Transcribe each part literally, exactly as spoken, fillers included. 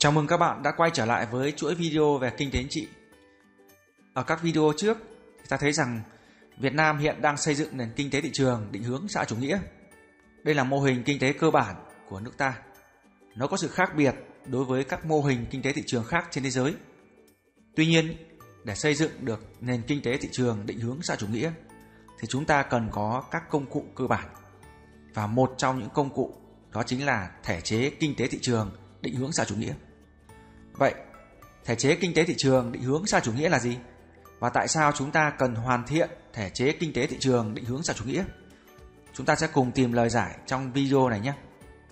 Chào mừng các bạn đã quay trở lại với chuỗi video về kinh tế chính trị. Ở các video trước, ta thấy rằng Việt Nam hiện đang xây dựng nền kinh tế thị trường định hướng xã hội chủ nghĩa. Đây là mô hình kinh tế cơ bản của nước ta. Nó có sự khác biệt đối với các mô hình kinh tế thị trường khác trên thế giới. Tuy nhiên, để xây dựng được nền kinh tế thị trường định hướng xã hội chủ nghĩa thì chúng ta cần có các công cụ cơ bản. Và một trong những công cụ đó chính là thể chế kinh tế thị trường định hướng xã hội chủ nghĩa. Vậy, thể chế kinh tế thị trường định hướng xã hội chủ nghĩa là gì? Và tại sao chúng ta cần hoàn thiện thể chế kinh tế thị trường định hướng xã hội chủ nghĩa? Chúng ta sẽ cùng tìm lời giải trong video này nhé.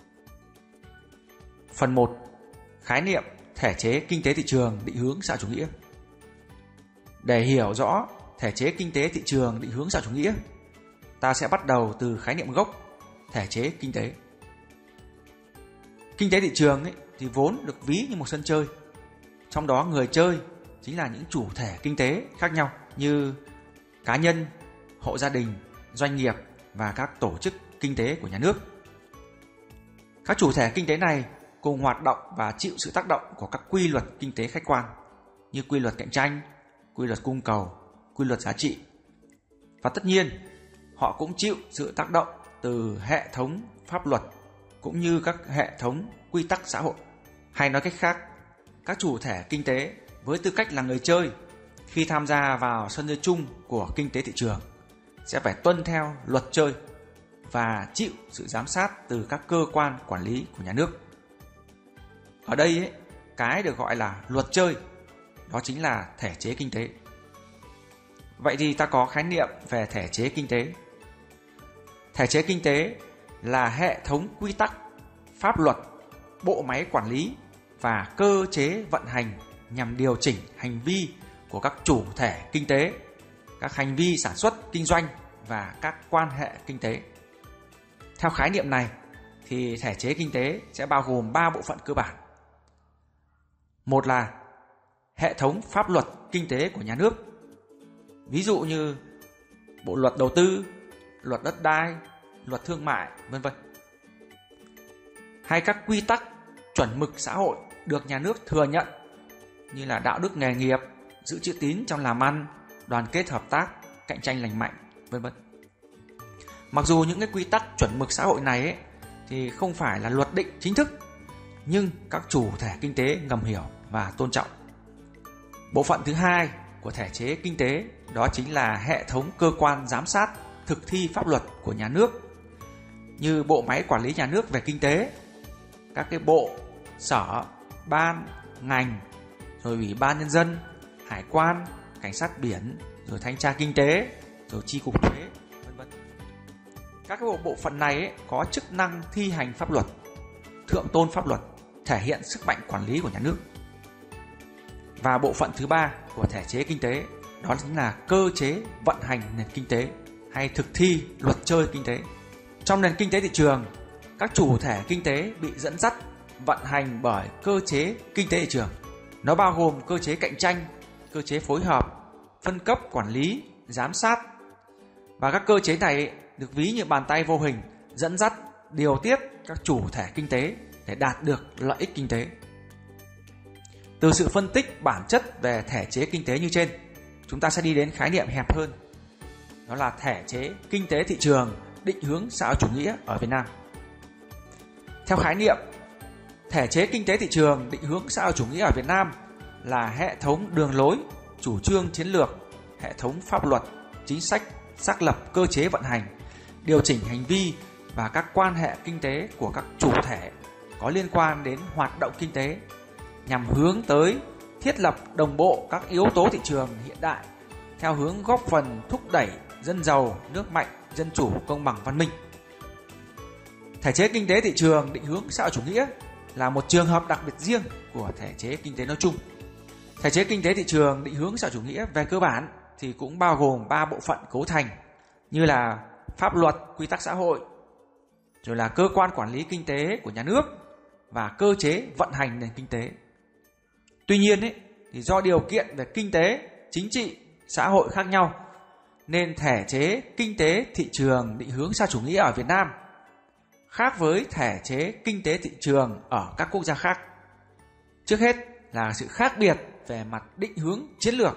Phần một. Khái niệm thể chế kinh tế thị trường định hướng xã hội chủ nghĩa. Để hiểu rõ thể chế kinh tế thị trường định hướng xã hội chủ nghĩa, ta sẽ bắt đầu từ khái niệm gốc thể chế kinh tế. Kinh tế thị trường ấy, thì vốn được ví như một sân chơi. Trong đó người chơi chính là những chủ thể kinh tế khác nhau như cá nhân, hộ gia đình, doanh nghiệp và các tổ chức kinh tế của nhà nước. Các chủ thể kinh tế này cùng hoạt động và chịu sự tác động của các quy luật kinh tế khách quan như quy luật cạnh tranh, quy luật cung cầu, quy luật giá trị. Và tất nhiên, họ cũng chịu sự tác động từ hệ thống pháp luật cũng như các hệ thống quy tắc xã hội. Hay nói cách khác, các chủ thể kinh tế với tư cách là người chơi khi tham gia vào sân chơi chung của kinh tế thị trường sẽ phải tuân theo luật chơi và chịu sự giám sát từ các cơ quan quản lý của nhà nước. Ở đây ấy, cái được gọi là luật chơi đó chính là thể chế kinh tế. Vậy thì ta có khái niệm về thể chế kinh tế. Thể chế kinh tế là hệ thống quy tắc, pháp luật, bộ máy quản lý và cơ chế vận hành nhằm điều chỉnh hành vi của các chủ thể kinh tế, các hành vi sản xuất, kinh doanh và các quan hệ kinh tế. Theo khái niệm này thì thể chế kinh tế sẽ bao gồm ba bộ phận cơ bản. Một là hệ thống pháp luật kinh tế của nhà nước, ví dụ như bộ luật đầu tư, luật đất đai, luật thương mại, vân vân. Hay các quy tắc, chuẩn mực xã hội được nhà nước thừa nhận như là đạo đức nghề nghiệp, giữ chữ tín trong làm ăn, đoàn kết hợp tác, cạnh tranh lành mạnh, vân vân. Mặc dù những cái quy tắc chuẩn mực xã hội này ấy, thì không phải là luật định chính thức, nhưng các chủ thể kinh tế ngầm hiểu và tôn trọng. Bộ phận thứ hai của thể chế kinh tế đó chính là hệ thống cơ quan giám sát thực thi pháp luật của nhà nước như bộ máy quản lý nhà nước về kinh tế, các cái bộ, sở, ban, ngành, rồi ủy ban nhân dân, hải quan, cảnh sát biển, rồi thanh tra kinh tế, rồi chi cục thuế, vân vân. Các cái bộ bộ phận này ấy, có chức năng thi hành pháp luật, thượng tôn pháp luật, thể hiện sức mạnh quản lý của nhà nước. Và bộ phận thứ ba của thể chế kinh tế đó chính là cơ chế vận hành nền kinh tế hay thực thi luật chơi kinh tế. Trong nền kinh tế thị trường, các chủ thể kinh tế bị dẫn dắt vận hành bởi cơ chế kinh tế thị trường. Nó bao gồm cơ chế cạnh tranh, cơ chế phối hợp, phân cấp quản lý, giám sát. Và các cơ chế này được ví như bàn tay vô hình dẫn dắt, điều tiết các chủ thể kinh tế để đạt được lợi ích kinh tế. Từ sự phân tích bản chất về thể chế kinh tế như trên, chúng ta sẽ đi đến khái niệm hẹp hơn. Đó là thể chế kinh tế thị trường định hướng xã hội chủ nghĩa ở Việt Nam. Theo khái niệm, thể chế kinh tế thị trường định hướng xã hội chủ nghĩa ở Việt Nam là hệ thống đường lối, chủ trương chiến lược, hệ thống pháp luật, chính sách, xác lập cơ chế vận hành, điều chỉnh hành vi và các quan hệ kinh tế của các chủ thể có liên quan đến hoạt động kinh tế nhằm hướng tới thiết lập đồng bộ các yếu tố thị trường hiện đại theo hướng góp phần thúc đẩy dân giàu, nước mạnh, dân chủ, công bằng, văn minh. Thể chế kinh tế thị trường định hướng xã hội chủ nghĩa là một trường hợp đặc biệt riêng của thể chế kinh tế nói chung. Thể chế kinh tế thị trường định hướng xã hội chủ nghĩa về cơ bản thì cũng bao gồm ba bộ phận cấu thành như là pháp luật, quy tắc xã hội, rồi là cơ quan quản lý kinh tế của nhà nước và cơ chế vận hành nền kinh tế. Tuy nhiên ấy, thì do điều kiện về kinh tế, chính trị, xã hội khác nhau nên thể chế kinh tế thị trường định hướng xã hội chủ nghĩa ở Việt Nam khác với thể chế kinh tế thị trường ở các quốc gia khác. Trước hết là sự khác biệt về mặt định hướng chiến lược.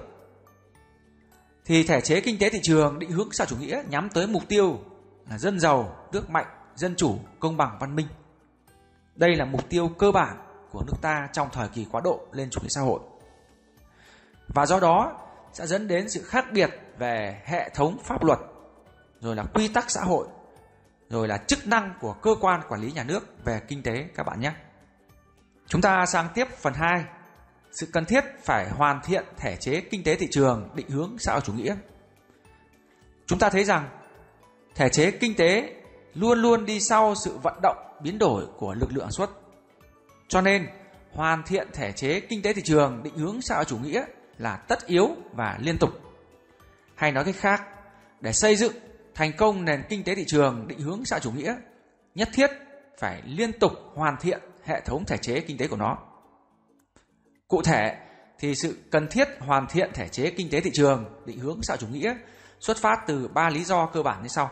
Thì thể chế kinh tế thị trường định hướng xã hội chủ nghĩa nhắm tới mục tiêu là dân giàu, nước mạnh, dân chủ, công bằng, văn minh. Đây là mục tiêu cơ bản của nước ta trong thời kỳ quá độ lên chủ nghĩa xã hội. Và do đó sẽ dẫn đến sự khác biệt về hệ thống pháp luật, rồi là quy tắc xã hội, rồi là chức năng của cơ quan quản lý nhà nước về kinh tế các bạn nhé. Chúng ta sang tiếp phần hai, sự cần thiết phải hoàn thiện thể chế kinh tế thị trường định hướng xã hội chủ nghĩa. Chúng ta thấy rằng thể chế kinh tế luôn luôn đi sau sự vận động biến đổi của lực lượng sản xuất. Cho nên hoàn thiện thể chế kinh tế thị trường định hướng xã hội chủ nghĩa là tất yếu và liên tục. Hay nói cách khác, để xây dựng thành công nền kinh tế thị trường định hướng xã hội chủ nghĩa, nhất thiết phải liên tục hoàn thiện hệ thống thể chế kinh tế của nó. Cụ thể thì sự cần thiết hoàn thiện thể chế kinh tế thị trường định hướng xã hội chủ nghĩa xuất phát từ ba lý do cơ bản như sau.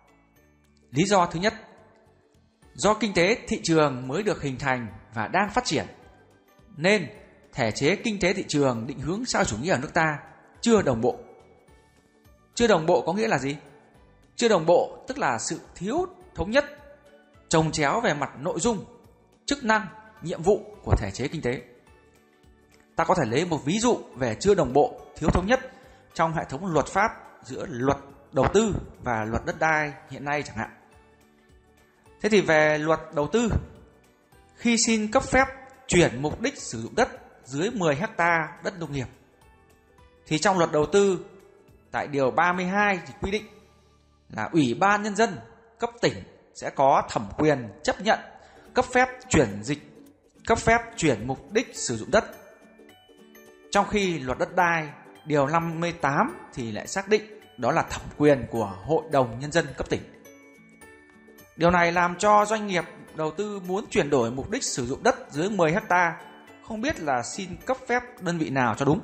Lý do thứ nhất, do kinh tế thị trường mới được hình thành và đang phát triển, nên thể chế kinh tế thị trường định hướng xã hội chủ nghĩa ở nước ta chưa đồng bộ. Chưa đồng bộ có nghĩa là gì? Chưa đồng bộ tức là sự thiếu thống nhất, chồng chéo về mặt nội dung, chức năng, nhiệm vụ của thể chế kinh tế. Ta có thể lấy một ví dụ về chưa đồng bộ, thiếu thống nhất trong hệ thống luật pháp giữa luật đầu tư và luật đất đai hiện nay chẳng hạn. Thế thì về luật đầu tư, khi xin cấp phép chuyển mục đích sử dụng đất dưới mười héc ta đất nông nghiệp, thì trong luật đầu tư tại điều ba mươi hai thì quy định là Ủy ban Nhân dân cấp tỉnh sẽ có thẩm quyền chấp nhận cấp phép chuyển dịch, cấp phép chuyển mục đích sử dụng đất. Trong khi luật đất đai điều năm mươi tám thì lại xác định đó là thẩm quyền của Hội đồng Nhân dân cấp tỉnh. Điều này làm cho doanh nghiệp đầu tư muốn chuyển đổi mục đích sử dụng đất dưới mười héc ta không biết là xin cấp phép đơn vị nào cho đúng.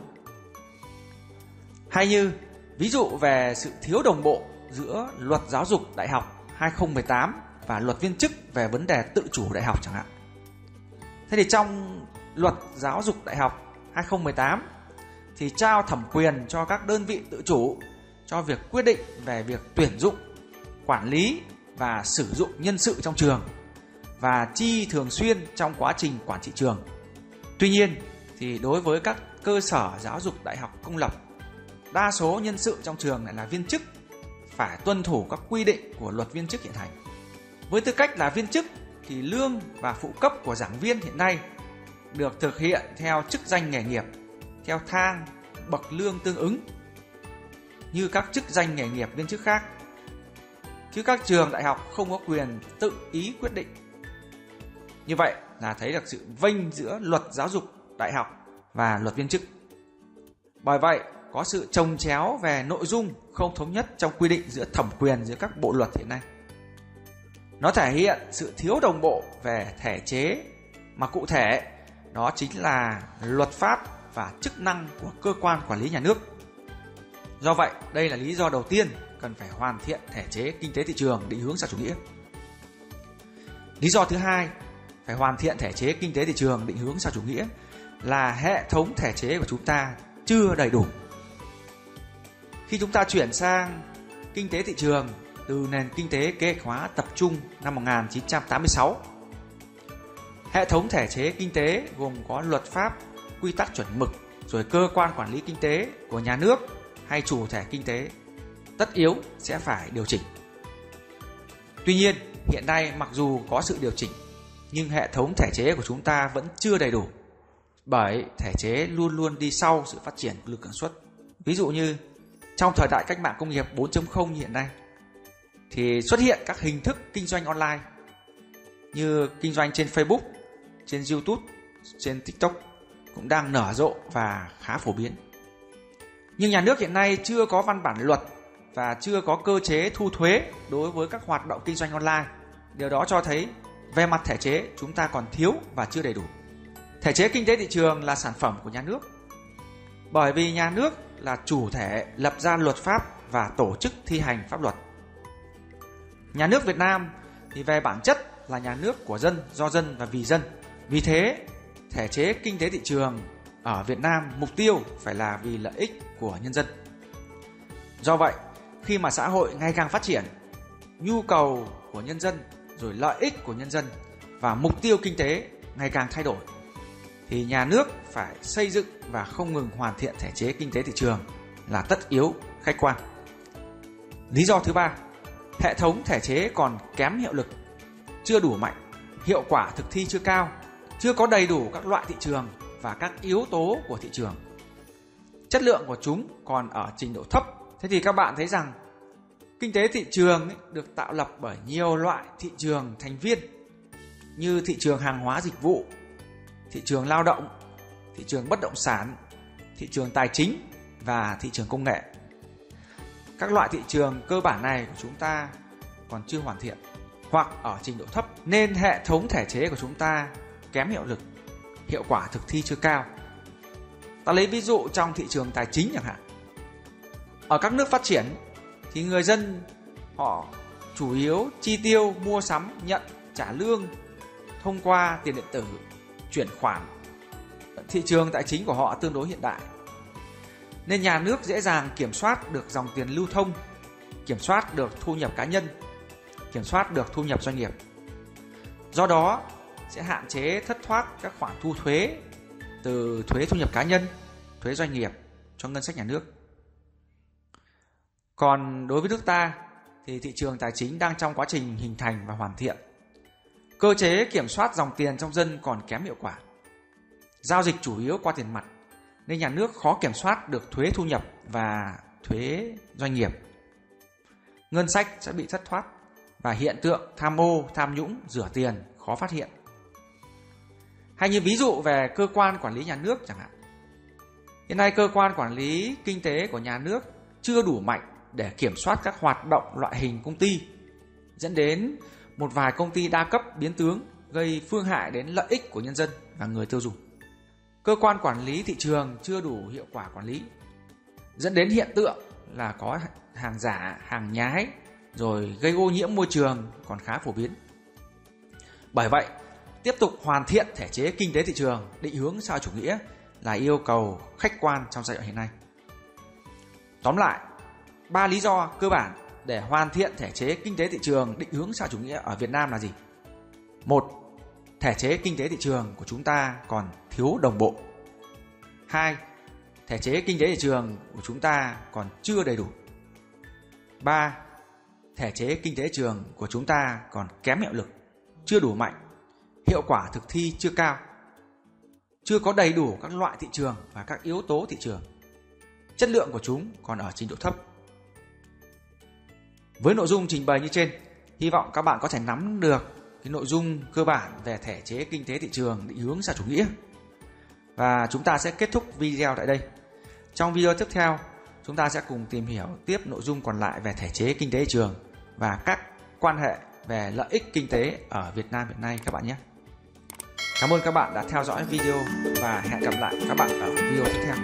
Hay như ví dụ về sự thiếu đồng bộ giữa luật giáo dục đại học hai không một tám và luật viên chức về vấn đề tự chủ đại học chẳng hạn. Thế thì trong luật giáo dục đại học hai không một tám thì trao thẩm quyền cho các đơn vị tự chủ cho việc quyết định về việc tuyển dụng, quản lý và sử dụng nhân sự trong trường và chi thường xuyên trong quá trình quản trị trường. Tuy nhiên thì đối với các cơ sở giáo dục đại học công lập, đa số nhân sự trong trường lại là viên chức, phải tuân thủ các quy định của luật viên chức hiện hành. Với tư cách là viên chức thì lương và phụ cấp của giảng viên hiện nay được thực hiện theo chức danh nghề nghiệp, theo thang bậc lương tương ứng như các chức danh nghề nghiệp viên chức khác, chứ các trường đại học không có quyền tự ý quyết định. Như vậy là thấy được sự vênh giữa luật giáo dục đại học và luật viên chức. Bởi vậy có sự chồng chéo về nội dung không thống nhất trong quy định giữa thẩm quyền giữa các bộ luật hiện nay. Nó thể hiện sự thiếu đồng bộ về thể chế, mà cụ thể đó chính là luật pháp và chức năng của cơ quan quản lý nhà nước. Do vậy, đây là lý do đầu tiên cần phải hoàn thiện thể chế kinh tế thị trường định hướng xã hội chủ nghĩa. Lý do thứ hai, phải hoàn thiện thể chế kinh tế thị trường định hướng xã hội chủ nghĩa là hệ thống thể chế của chúng ta chưa đầy đủ. Khi chúng ta chuyển sang kinh tế thị trường từ nền kinh tế kế hoạch hóa tập trung năm một nghìn chín trăm tám mươi sáu, hệ thống thể chế kinh tế gồm có luật pháp, quy tắc chuẩn mực, rồi cơ quan quản lý kinh tế của nhà nước hay chủ thể kinh tế tất yếu sẽ phải điều chỉnh. Tuy nhiên, hiện nay mặc dù có sự điều chỉnh, nhưng hệ thống thể chế của chúng ta vẫn chưa đầy đủ, bởi thể chế luôn luôn đi sau sự phát triển của lực sản xuất. Ví dụ như trong thời đại cách mạng công nghiệp bốn chấm không như hiện nay, thì xuất hiện các hình thức kinh doanh online như kinh doanh trên Facebook, trên YouTube, trên TikTok cũng đang nở rộ và khá phổ biến. Nhưng nhà nước hiện nay chưa có văn bản luật và chưa có cơ chế thu thuế đối với các hoạt động kinh doanh online. Điều đó cho thấy về mặt thể chế chúng ta còn thiếu và chưa đầy đủ. Thể chế kinh tế thị trường là sản phẩm của nhà nước, bởi vì nhà nước là chủ thể lập ra luật pháp và tổ chức thi hành pháp luật. Nhà nước Việt Nam thì về bản chất là nhà nước của dân, do dân và vì dân. Vì thế thể chế kinh tế thị trường ở Việt Nam mục tiêu phải là vì lợi ích của nhân dân. Do vậy, khi mà xã hội ngày càng phát triển, nhu cầu của nhân dân, rồi lợi ích của nhân dân và mục tiêu kinh tế ngày càng thay đổi, thì nhà nước phải xây dựng và không ngừng hoàn thiện thể chế kinh tế thị trường là tất yếu, khách quan. Lý do thứ ba, hệ thống thể chế còn kém hiệu lực, chưa đủ mạnh, hiệu quả thực thi chưa cao, chưa có đầy đủ các loại thị trường và các yếu tố của thị trường. Chất lượng của chúng còn ở trình độ thấp. Thế thì các bạn thấy rằng kinh tế thị trường ấy được tạo lập bởi nhiều loại thị trường thành viên như thị trường hàng hóa dịch vụ, thị trường lao động, thị trường bất động sản, thị trường tài chính và thị trường công nghệ. Các loại thị trường cơ bản này của chúng ta còn chưa hoàn thiện hoặc ở trình độ thấp, nên hệ thống thể chế của chúng ta kém hiệu lực, hiệu quả thực thi chưa cao. Ta lấy ví dụ trong thị trường tài chính chẳng hạn. Ở các nước phát triển thì người dân họ chủ yếu chi tiêu, mua sắm, nhận, trả lương thông qua tiền điện tử, chuyển khoản. Thị trường tài chính của họ tương đối hiện đại, nên nhà nước dễ dàng kiểm soát được dòng tiền lưu thông, kiểm soát được thu nhập cá nhân, kiểm soát được thu nhập doanh nghiệp. Do đó sẽ hạn chế thất thoát các khoản thu thuế từ thuế thu nhập cá nhân, thuế doanh nghiệp cho ngân sách nhà nước. Còn đối với nước ta thì thị trường tài chính đang trong quá trình hình thành và hoàn thiện. Cơ chế kiểm soát dòng tiền trong dân còn kém hiệu quả. Giao dịch chủ yếu qua tiền mặt, nên nhà nước khó kiểm soát được thuế thu nhập và thuế doanh nghiệp. Ngân sách sẽ bị thất thoát và hiện tượng tham ô, tham nhũng, rửa tiền khó phát hiện. Hay như ví dụ về cơ quan quản lý nhà nước chẳng hạn. Hiện nay cơ quan quản lý kinh tế của nhà nước chưa đủ mạnh để kiểm soát các hoạt động loại hình công ty, dẫn đến một vài công ty đa cấp biến tướng, gây phương hại đến lợi ích của nhân dân và người tiêu dùng. Cơ quan quản lý thị trường chưa đủ hiệu quả quản lý, dẫn đến hiện tượng là có hàng giả, hàng nhái, rồi gây ô nhiễm môi trường còn khá phổ biến. Bởi vậy, tiếp tục hoàn thiện thể chế kinh tế thị trường định hướng xã hội chủ nghĩa là yêu cầu khách quan trong giai đoạn hiện nay. Tóm lại, ba lý do cơ bản để hoàn thiện thể chế kinh tế thị trường định hướng xã hội chủ nghĩa ở Việt Nam là gì? Một, thể chế kinh tế thị trường của chúng ta còn thiếu đồng bộ. Hai, thể chế kinh tế thị trường của chúng ta còn chưa đầy đủ. Ba, thể chế kinh tế thị trường của chúng ta còn kém hiệu lực, chưa đủ mạnh, hiệu quả thực thi chưa cao, chưa có đầy đủ các loại thị trường và các yếu tố thị trường. Chất lượng của chúng còn ở trình độ thấp. Với nội dung trình bày như trên, hy vọng các bạn có thể nắm được cái nội dung cơ bản về thể chế kinh tế thị trường định hướng xã hội chủ nghĩa. Và chúng ta sẽ kết thúc video tại đây. Trong video tiếp theo, chúng ta sẽ cùng tìm hiểu tiếp nội dung còn lại về thể chế kinh tế thị trường và các quan hệ về lợi ích kinh tế ở Việt Nam hiện nay các bạn nhé. Cảm ơn các bạn đã theo dõi video và hẹn gặp lại các bạn ở video tiếp theo.